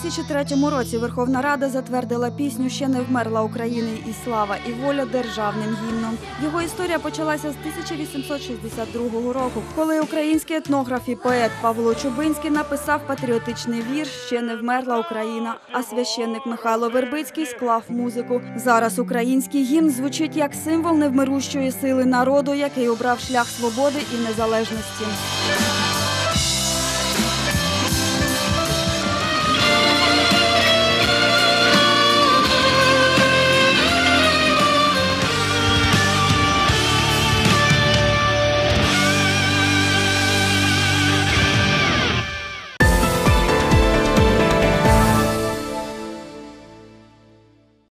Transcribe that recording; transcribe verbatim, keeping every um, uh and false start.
тисячі третьому році Верховна Рада затвердила пісню «Ще не вмерла Україна і слава, і воля» державним гімном. Його історія почалася з тисяча вісімсот шістдесят другого року, коли український етнограф і поет Павло Чубинський написав патріотичний вірш «Ще не вмерла Україна», а священник Михайло Вербицький склав музику. Зараз український гімн звучить як символ невмирущої сили народу, який обрав шлях свободи і незалежності.